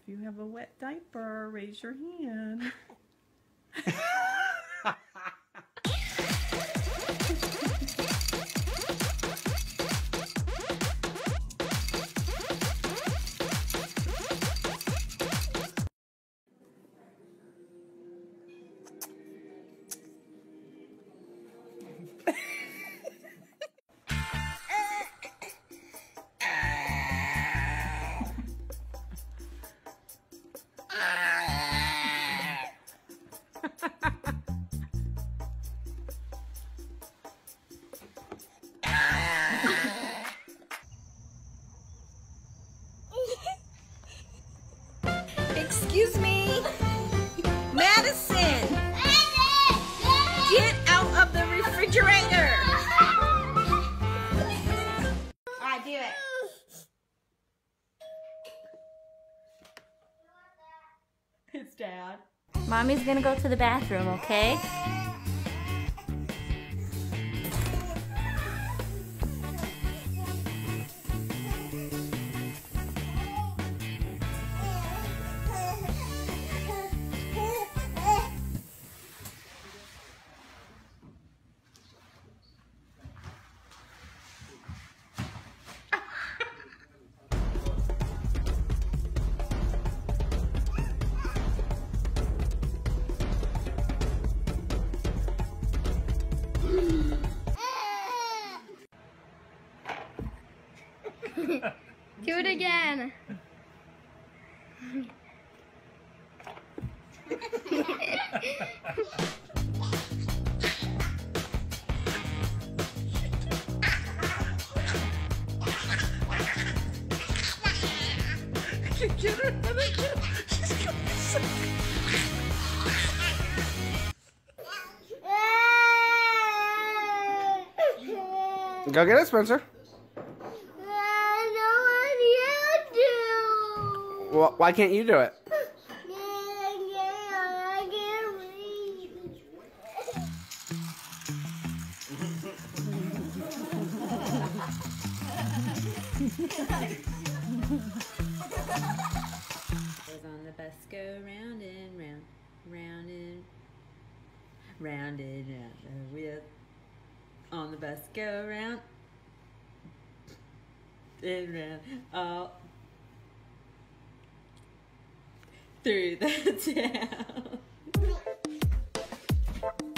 you have a wet diaper, raise your hand. Excuse me, Madison, get out of the refrigerator. All right, do it. It's Dad. Mommy's gonna go to the bathroom, okay? Do it again. Get her, let her get her. She's gonna be so Go get it, Spencer. Well, why can't you do it? On the bus go round and round, round and round and round. The wheel on the bus go round and round, all through the town.